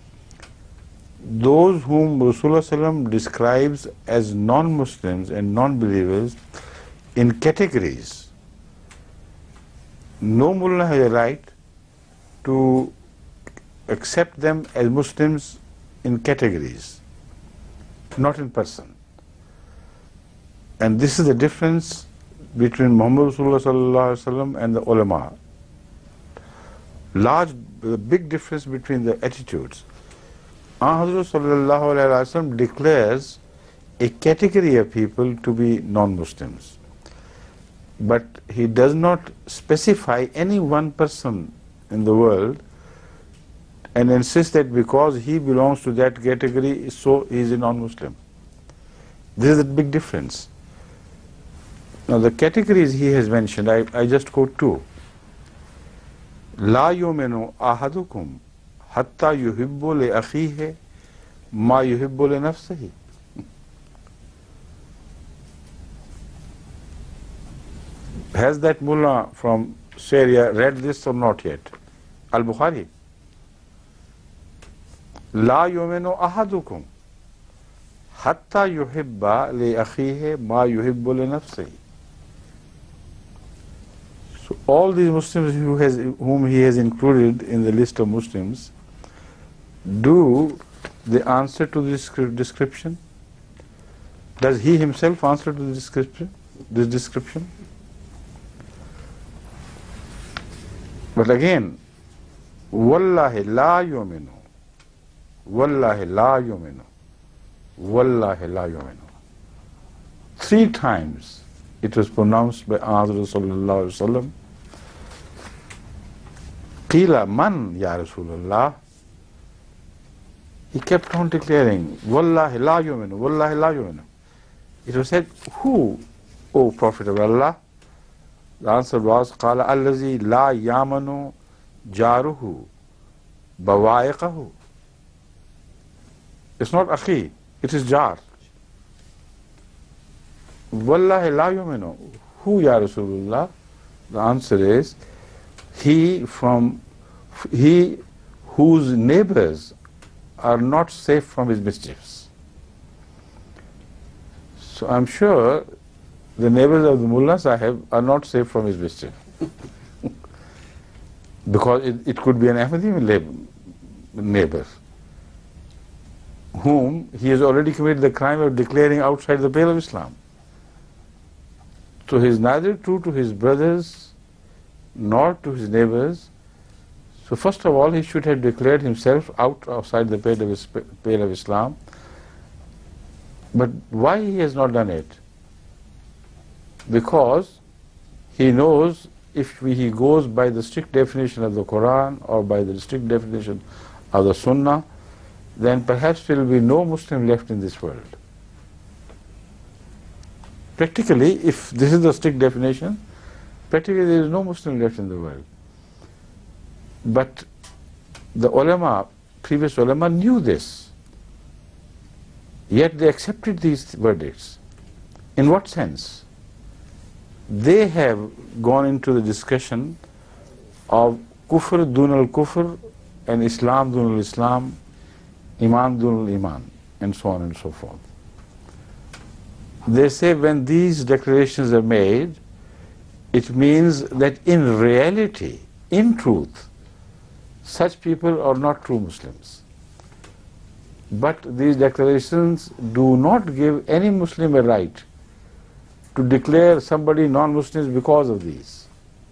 those whom Rasulullah ﷺ describes as non-Muslims and non-believers in categories, no mullah has a right to accept them as Muslims in categories, not in person. And this is the difference between Muhammad Rasulullah ﷺ and the ulama. Big difference between the attitudes. Hazrat Sallallahu Alaihi Wasallam declares a category of people to be non-Muslims, but he does not specify any one person in the world and insists that because he belongs to that category, so he is a non-Muslim. This is a big difference. Now the categories he has mentioned, I just quote two. لا يؤمن أحدكم حتى يحب لأخيه ما يحب لنفسه. Has that mullah from Syria read this or not yet? Al-Bukhari. لا يؤمن أحدكم حتى يحب لأخيه ما يحب لنفسه. So all these Muslims whom he has included in the list of Muslims, do they answer to this description? Does he himself answer to this description? But again, Wallahi la yuminu, Wallahi la yuminu, Wallahi la yuminu. 3 times it was pronounced by Hazrat Sallallahu Alaihi Wasallam. Qila man ya Rasulullah. He kept on declaring, Wallahi la yuminu, Wallahi la yuminu. It was said, who, O Prophet of Allah? The answer was, Qala allazi la yamanu jaruhu bawa'iqahu. It's not akhi, it is jar. Wallahi la yuminu. Who ya Rasulullah? The answer is, he whose neighbors are not safe from his mischiefs. So I'm sure the neighbors of the Mullah Sahib are not safe from his mischief. Because it could be an Ahmadi neighbor whom he has already committed the crime of declaring outside the pale of Islam. So he is neither true to his brothers nor to his neighbors. So first of all, he should have declared himself outside the pale of Islam. But why he has not done it? Because he knows if he goes by the strict definition of the Quran or by the strict definition of the Sunnah, then perhaps there will be no Muslim left in this world. Practically, if this is the strict definition, practically there is no Muslim left in the world. But the ulama, previous ulama, knew this. Yet they accepted these verdicts. In what sense? they have gone into the discussion of kufr dun al-kufr and Islam dun al-Islam, Iman dun al-Iman, and so on and so forth. They say when these declarations are made, it means that in reality, in truth, such people are not true Muslims. But these declarations do not give any Muslim a right to declare somebody non-Muslims because of these.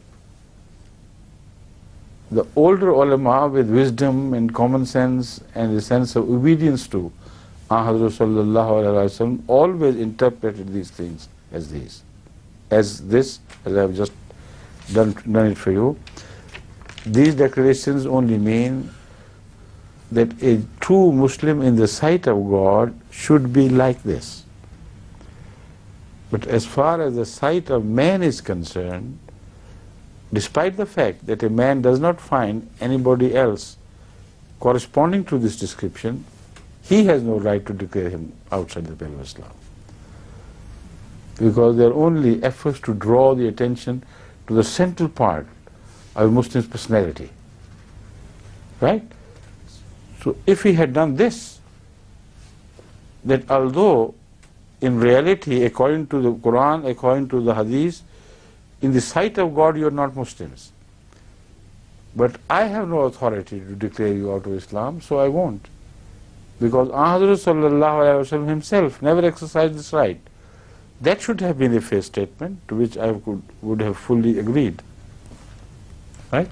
The older ulama with wisdom and common sense and a sense of obedience to Hazrat Sallallahu Alaihi Wasallam always interpreted these things as these. As I have just done it for you. These declarations only mean that a true Muslim in the sight of God should be like this. But as far as the sight of man is concerned, despite the fact that a man does not find anybody else corresponding to this description, he has no right to declare him outside the pale of Islam. Because they are only efforts to draw the attention to the central part of a Muslim's personality. Right? So if he had done this, that although in reality, according to the Quran, according to the Hadith, in the sight of God you are not Muslims. But I have no authority to declare you out of Islam, so I won't. Because Hazrat Sallallahu Alaihi Wasallam himself never exercised this right. That should have been a fair statement to which I would have fully agreed. Right?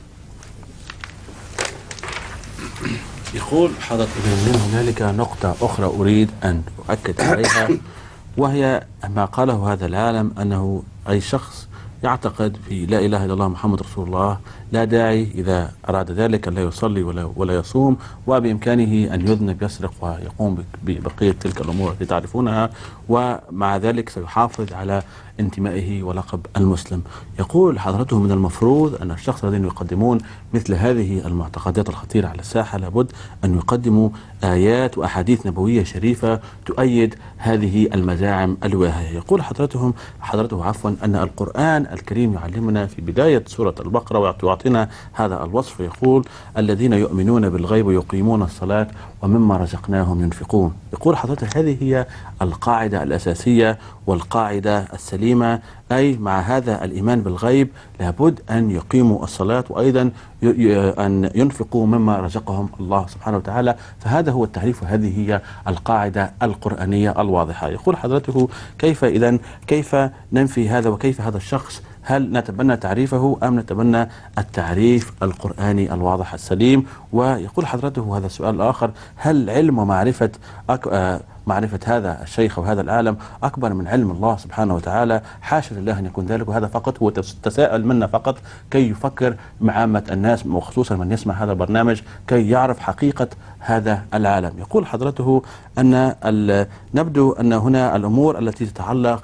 يقول حضرة الإمام هنالك نقطة أخرى أريد أن أؤكد عليها، وهي ما قاله هذا العالم أنه أي شخص يعتقد في لا إله إلا الله محمد رسول الله لا داعي إذا أراد ذلك أن لا يصلي ولا يصوم، وبإمكانه أن يذنب يسرق ويقوم ببقية تلك الأمور التي تعرفونها، ومع ذلك سيحافظ على انتمائه ولقب المسلم. يقول حضرته من المفروض أن الشخص الذين يقدمون مثل هذه المعتقدات الخطيرة على الساحة لابد أن يقدموا آيات وأحاديث نبوية شريفة تؤيد هذه المزاعم الواهية. يقول حضرته أن القرآن الكريم يعلمنا في بداية سورة البقرة ويعطينا هذا الوصف، يقول الذين يؤمنون بالغيب ويقيمون الصلاة ومما رزقناهم ينفقون. يقول حضرته هذه هي القاعدة الأساسية والقاعدة السليمة، أي مع هذا الإيمان بالغيب لابد أن يقيموا الصلاة وأيضا أن ينفقوا مما رزقهم الله سبحانه وتعالى. فهذا هو التعريف وهذه هي القاعدة القرآنية الواضحة. يقول حضرته كيف ننفي هذا وكيف هذا الشخص، هل نتبنى تعريفه أم نتبنى التعريف القرآني الواضح السليم؟ ويقول حضرته هذا السؤال الآخر، هل علم ومعرفة معرفة هذا الشيخ أو هذا العالم أكبر من علم الله سبحانه وتعالى؟ حاشا لله أن يكون ذلك، وهذا فقط هو تساؤل منا فقط كي يفكر مع عامة الناس وخصوصا من يسمع هذا البرنامج كي يعرف حقيقة هذا العالم. يقول حضرته أن نبدو أن هنا الأمور التي تتعلق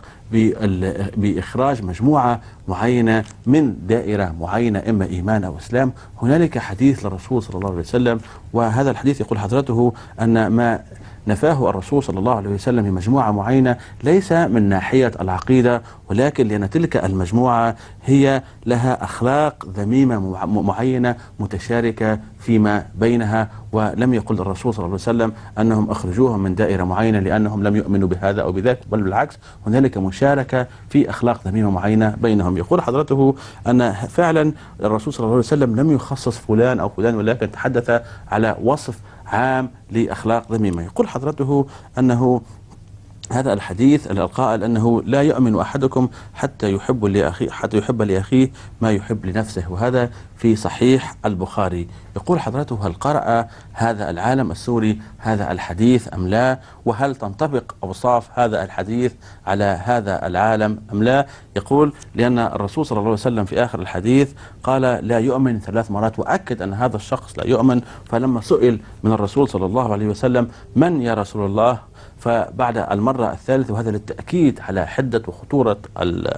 بإخراج مجموعة معينة من دائرة معينة إما إيمان أو إسلام، هنالك حديث للرسول صلى الله عليه وسلم، وهذا الحديث يقول حضرته أن ما نفاه الرسول صلى الله عليه وسلم في مجموعة معينة ليس من ناحية العقيدة، ولكن لأن تلك المجموعة هي لها أخلاق ذميمة معينة متشاركة فيما بينها، ولم يقل الرسول صلى الله عليه وسلم أنهم أخرجوهم من دائرة معينة لأنهم لم يؤمنوا بهذا أو بذاك، بل بالعكس هنالك مشاركة في أخلاق ذميمة معينة بينهم. يقول حضرته أن فعلا الرسول صلى الله عليه وسلم لم يخصص فلان أو فلان، ولكن تحدث على وصف عام لأخلاق ذميمة. يقول حضرته أنه هذا الحديث القائل أنه لا يؤمن أحدكم حتى يحب لأخيه ما يحب لنفسه، وهذا في صحيح البخاري. يقول حضرته هل قرأ هذا العالم السوري هذا الحديث أم لا؟ وهل تنطبق أوصاف هذا الحديث على هذا العالم أم لا؟ يقول لأن الرسول صلى الله عليه وسلم في آخر الحديث قال لا يؤمن 3 مرات، وأكد أن هذا الشخص لا يؤمن. فلما سئل من الرسول صلى الله عليه وسلم من يا رسول الله، فبعد المرة الثالثة وهذا للتأكيد على حدة وخطورة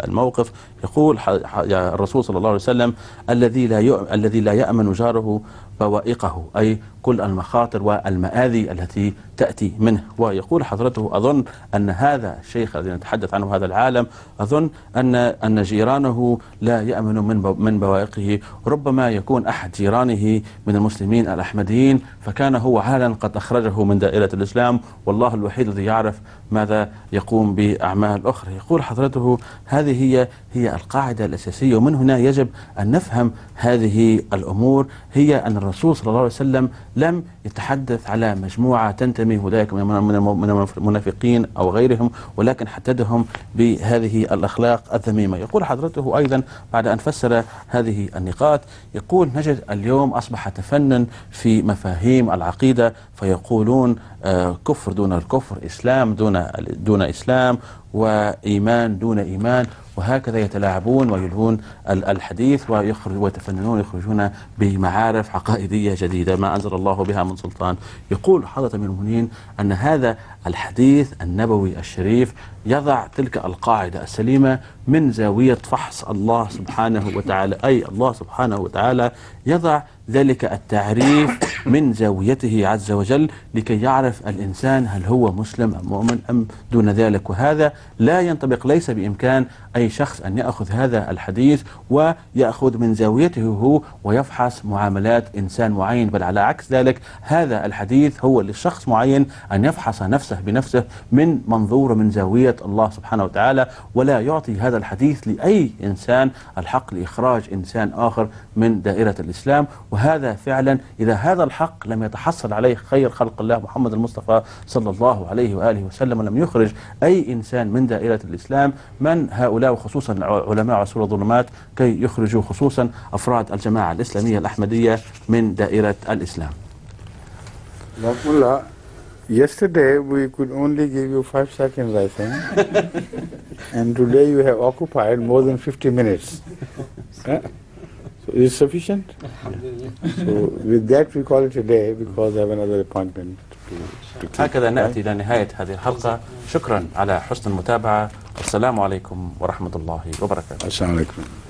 الموقف، يقول الرسول صلى الله عليه وسلم الذي لا يأمن جاره بوائقه، أي كل المخاطر والمآذي التي تأتي منه. ويقول حضرته: أظن أن هذا الشيخ الذي نتحدث عنه، هذا العالم، أظن أن جيرانه لا يأمنوا من بوائقه، ربما يكون أحد جيرانه من المسلمين الأحمديين فكان هو عالا قد أخرجه من دائرة الإسلام، والله الوحيد الذي يعرف ماذا يقوم بأعمال أخرى. يقول حضرته: هذه هي القاعدة الأساسية، ومن هنا يجب أن نفهم هذه الأمور، هي أن الرسول صلى الله عليه وسلم لم يتحدث على مجموعة تنتمي أولئك من المنافقين أو غيرهم، ولكن حددهم بهذه الأخلاق الذميمة. يقول حضرته أيضا بعد أن فسر هذه النقاط، يقول: نجد اليوم أصبح تفنن في مفاهيم العقيدة، فيقولون كفر دون الكفر، إسلام دون إسلام، وإيمان دون إيمان، وهكذا يتلاعبون ويلهون الحديث ويتفننون، يخرجون بمعارف عقائدية جديدة ما أنزل الله بها من سلطان. يقول حضرة أمير المؤمنين أن هذا الحديث النبوي الشريف يضع تلك القاعدة السليمة من زاوية فحص الله سبحانه وتعالى، أي الله سبحانه وتعالى يضع ذلك التعريف من زاويته عز وجل لكي يعرف الإنسان هل هو مسلم أم مؤمن أم دون ذلك. وهذا لا ينطبق، ليس بإمكان أي شخص أن يأخذ هذا الحديث ويأخذ من زاويته هو ويفحص معاملات إنسان معين، بل على عكس ذلك هذا الحديث هو للشخص معين أن يفحص نفسه بنفسه من منظور من زاوية الله سبحانه وتعالى، ولا يعطي هذا الحديث لأي إنسان الحق لإخراج إنسان آخر من دائرة الإسلام. وهذا فعلا إذا هذا الحق لم يتحصل عليه خير خلق الله محمد المصطفى صلى الله عليه وآله وسلم، ولم يخرج أي إنسان من دائرة الإسلام، من هؤلاء وخصوصا علماء عصور الظلمات كي يخرجوا خصوصا أفراد الجماعة الإسلامية الأحمدية من دائرة الإسلام. Mullah, yesterday we could only give you 5 seconds, I think, and today you have occupied more than 50 minutes. So is it sufficient? So with that we call it a day because I have another appointment to keep. هكذا نأتي إلى نهاية هذه الحلقة. شكرا على حسن المتابعة، والسلام عليكم ورحمة الله وبركاته. Assalamu alaikum.